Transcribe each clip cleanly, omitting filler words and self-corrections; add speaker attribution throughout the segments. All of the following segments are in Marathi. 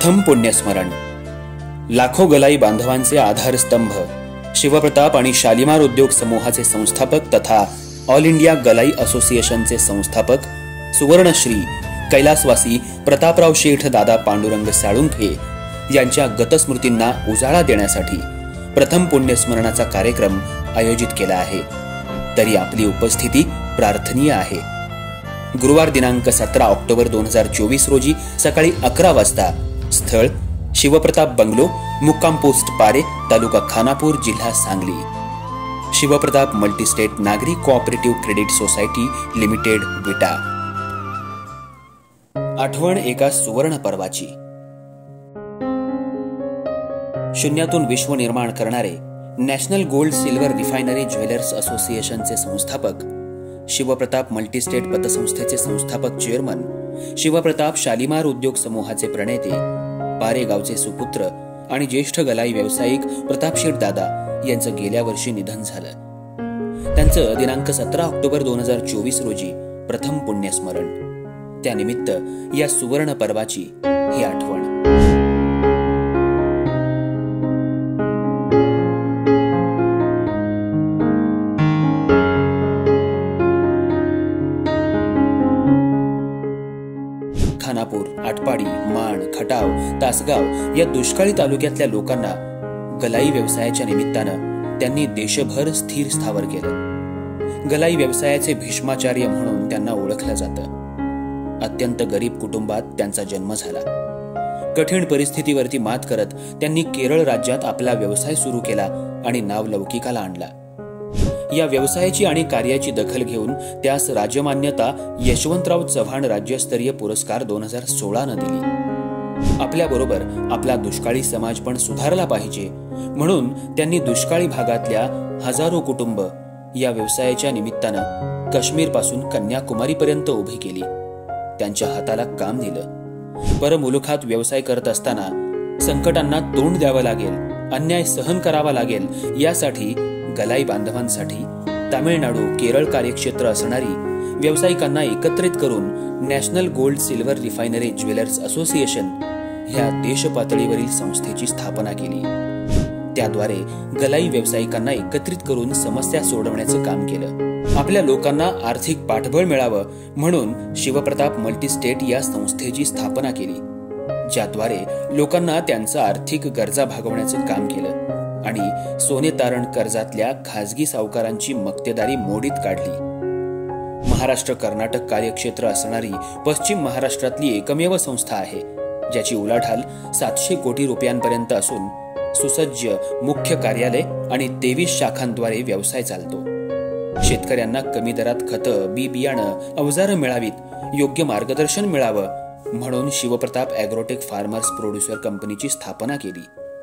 Speaker 1: प्रथम पुण्यस्मरण. लाखो गलाई बांधवांचे आधारस्तंभ, शिवप्रताप आणि शालिमार उद्योग समूहाचे संस्थापक तथा ऑल इंडिया गलाई असोसिएशनचे संस्थापक सुवर्णश्री कैलासवासी प्रतापराव शेठ दादा पांडुरंग साळुंखे यांच्या गतस्मृतींना उजाळा देण्यासाठी प्रथम पुण्यस्मरणाचा कार्यक्रम आयोजित केला आहे. तरी आपली उपस्थिती प्रार्थनीय आहे. गुरुवार दिनांक 17 ऑक्टोबर 2024 रोजी सकाळी 11 वाजता स्थळ शिवप्रताप बंगलो, मुक्काम पोस्ट पारे, तालुका खानापूर, जिल्हा सांगली. शिवप्रताप मल्टीस्टेट नागरी cooperative credit society limited, Vita. आठवण एका सुवर्ण पर्वाची. शून्यातून विश्व निर्माण करणारे national gold silver refinery jewellers असोसिएशनचे संस्थापक, शिवप्रताप मल्टीस्टेट पतसंस्थेचे संस्थापक चेअरमन, शिवप्रताप शालिमार उद्योग समूहाचे प्रणेते, पारे गावचे सुपुत्र आणि ज्येष्ठ गलाई व्यावसायिक प्रतापशेठ दादा यांचं गेल्या वर्षी निधन झालं. त्यांचं दिनांक 17 ऑक्टोबर 2024 रोजी प्रथम पुण्यस्मरण. त्यानिमित्त या सुवर्ण पर्वाची ही आठवण. खानापूर, आटपाडी, माण, खटाव, तासगाव या दुष्काळी तालुक्यातल्या लोकांना गलाई व्यवसायाच्या निमित्तानं त्यांनी देशभर स्थिर स्थावर केलं. गलाई व्यवसायाचे भीष्माचार्य म्हणून त्यांना ओळखलं जातं. अत्यंत गरीब कुटुंबात त्यांचा जन्म झाला. कठीण परिस्थितीवरती मात करत त्यांनी केरळ राज्यात आपला व्यवसाय सुरू केला आणि नावलौकिकाला आणला. या व्यवसायाची आणि कार्याची दखल घेऊन त्यास राजमान्यता यशवंतराव चव्हाण राज्यस्तरीय पुरस्कार 2016 न दिली. आपल्याबरोबर आपला दुष्काळी समाज पण सुधारला पाहिजे म्हणून त्यांनी दुष्काळी भागातल्या हजारो कुटुंब या व्यवसायाच्या निमित्तानं काश्मीर पासून कन्याकुमारी पर्यंत उभी केली. त्यांच्या हाताला काम दिलं. परमुलुखात व्यवसाय करत असताना संकटांना तोंड द्यावं लागेल, अन्याय सहन करावा लागेल, यासाठी गलाई बांधवांसाठी तामिळनाडू, केरळ कार्यक्षेत्र असणारी व्यावसायिकांना एकत्रित करून national gold silver refinery jewellers association ह्या देश पातळीवरील संस्थेची स्थापना केली. त्याद्वारे गलाई व्यावसायिकांना एकत्रित करून समस्या सोडवण्याचं काम केलं. आपल्या लोकांना आर्थिक पाठबळ मिळावं म्हणून शिवप्रताप मल्टीस्टेट या संस्थेची स्थापना केली, ज्याद्वारे लोकांना त्यांचा आर्थिक गरजा भागवण्याचं काम केलं आणि सोने तारण कर्जातल्या खाजगी सावकारांची मक्तेदारी मोडीत काढली. महाराष्ट्र कर्नाटक कार्यक्षेत्र असणारी पश्चिम महाराष्ट्रातली एकमेव संस्था आहे ज्याची उलाढाल 700 कोटी रुपयांपर्यंत असून सुसज्ज मुख्य कार्यालय आणि 23 शाखांद्वारे व्यवसाय चालतो. शेतकऱ्यांना कमी दरात खतं, बी बियाणं, अवजारं मिळावीत, योग्य मार्गदर्शन मिळावं म्हणून शिवप्रताप ॲग्रोटेक फार्मर्स प्रोड्युसर कंपनीची स्थापना केली.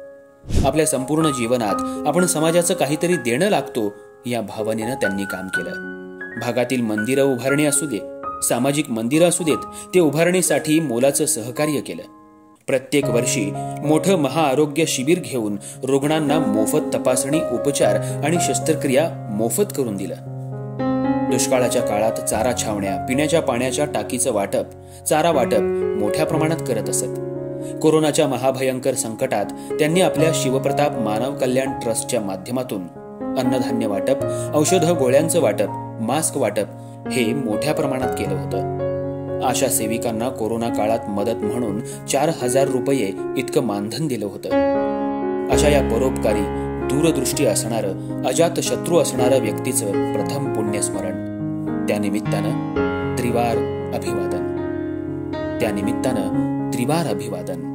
Speaker 1: आपल्या संपूर्ण जीवनात आपण समाजाचं काहीतरी देणं लागतो या भावनेनं त्यांनी काम केलं. भागातील मंदिरं उभारणी असू दे, सामाजिक मंदिरं असू देत, ते उभारणीसाठी मोलाचं सहकार्य केलं. प्रत्येक वर्षी मोठं महाआरोग्य शिबिर घेऊन रुग्णांना मोफत तपासणी, उपचार आणि शस्त्रक्रिया मोफत करून दिलं. दुष्काळाच्या काळात चारा छावण्या, पिण्याच्या पाण्याच्या टाकीचं वाटप, चारा वाटप मोठ्या प्रमाणात करत असत. कोरोनाच्या महाभयंकर संकटात त्यांनी आपल्या शिवप्रताप मानव कल्याण ट्रस्टच्या माध्यमातून अन्नधान्य वाटप, औषध गोळ्यांचं वाटप, मास्क वाटप हे मोठ्या प्रमाणात केलं होतं. आशा सेविकांना कोरोना काळात मदत म्हणून 4000 रुपये इतकं मानधन दिलं होतं. अशा या परोपकारी, दूरदृष्टी असणारं, अजात शत्रू असणारं व्यक्तीचं प्रथम पुण्यस्मरण. त्यानिमित्तानं त्रिवार अभिवादन.